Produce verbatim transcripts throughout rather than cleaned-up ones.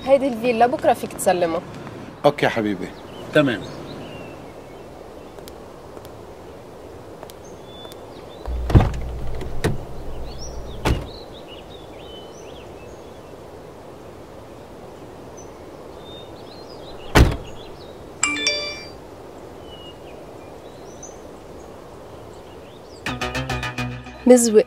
هيدي الفيلا بكره فيك تسلمها. اوكي يا حبيبي. تمام. مزوق.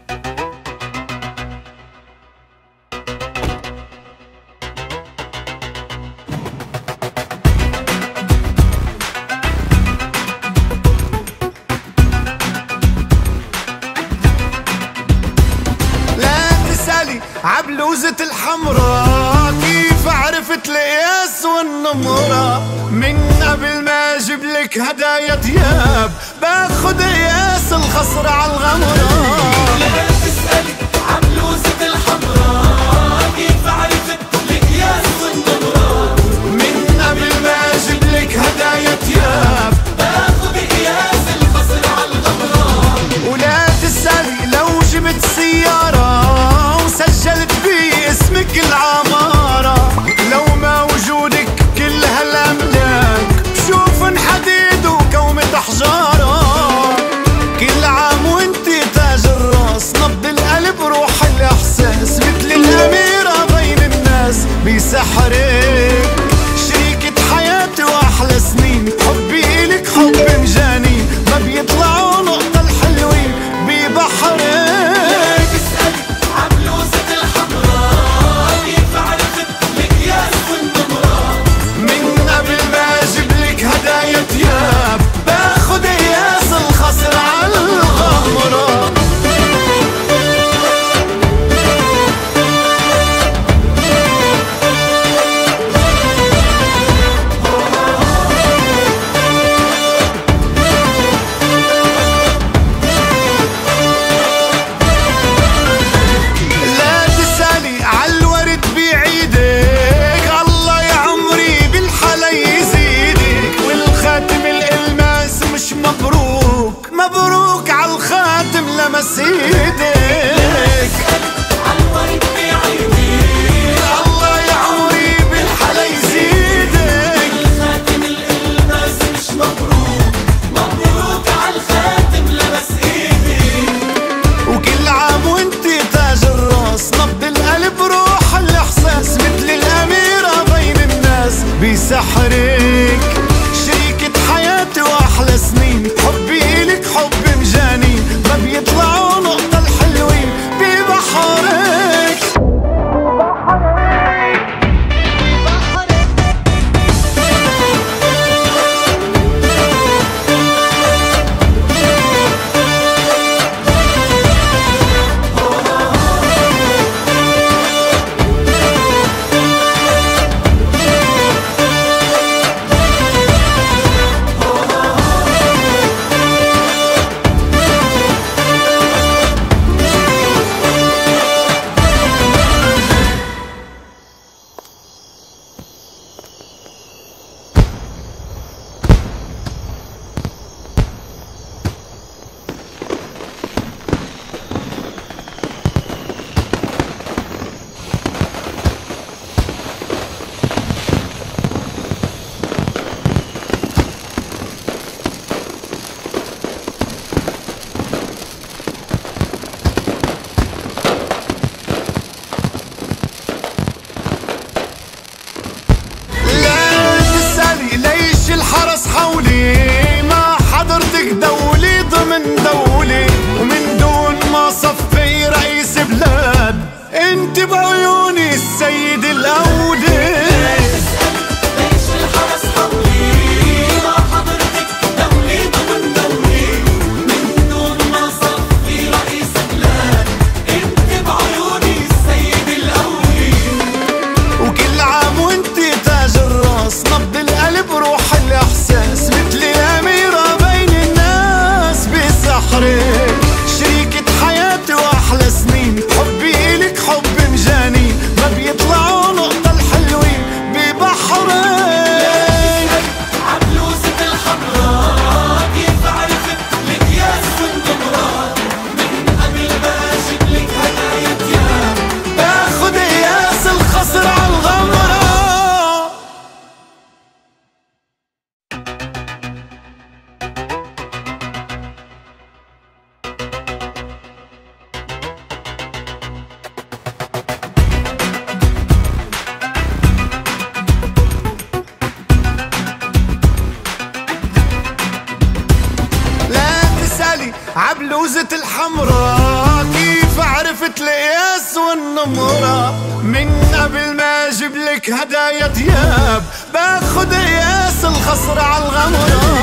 عبلوزة الحمراء كيف عرفت القياس والنمرة؟ من قبل ما اجيب لك هدايا دياب باخد قياس الخصر على الغمرة. لا تسألي عبلوزة الحمراء كيف عرفت القياس والنمرة؟ من قبل ما اجيب لك هدايا دياب باخد قياس الخصر على الغمرة. ولا تسألي لو جبت سيارة سجلت بي اسمك العمارة، لو ما وجودك كل هالأملاك بشوف حديد وكومة حجارة. كل عام وانتي تاج الراس، نبض القلب روح الإحساس، مثل الأميرة بين الناس بسحرك. شريكة حياتي وأحلى سنين، حبي إلك حب مجانين، ما بيطلعوا نقطة الحلوين ببحرك. باخد قياس الخصر على الغمرة. لا تسألي عالورد بعيدك، الله يا عمري بالحلا يزيدك. والخاتم الالماس مش مبروك، مبروك عالخاتم لمس ايدك. عالورد بعيدك، الله يا عمري بالحلا يزيدك. والخاتم الالماس مش مبروك، مبروك عالخاتم لمس ايدك. وكل عام وانتي تاج الراس، نبض القلب روح الاحساس، مثل الاميرة بين الناس بسحرك. شريكة حياتي واحلى سنين، حبي إلك حب مجانين، ما بيطلعوا نقطة الحلوين ببحرك. الحرس حولي، ما حضرتك دولي ضمن دولي، ومن دون ما صفي رئيس بلاد انت بعيوني السيد الاولي. ليش الحرس حولي، ما حضرتك دولي ضمن دولي، من دون ما صفي رئيس بلاد انت بعيوني السيد الاولي. وكل عام وانتي تاج الراس، نبض القلب روح الاحساس، مثل الاميرة بين الناس بسحر. بالي عبلوزة الحمراء. كيف عرفت القياس والنمرة من قبل ما اجيب لك هدايا دياب باخد قياس الخصر عالغمرة.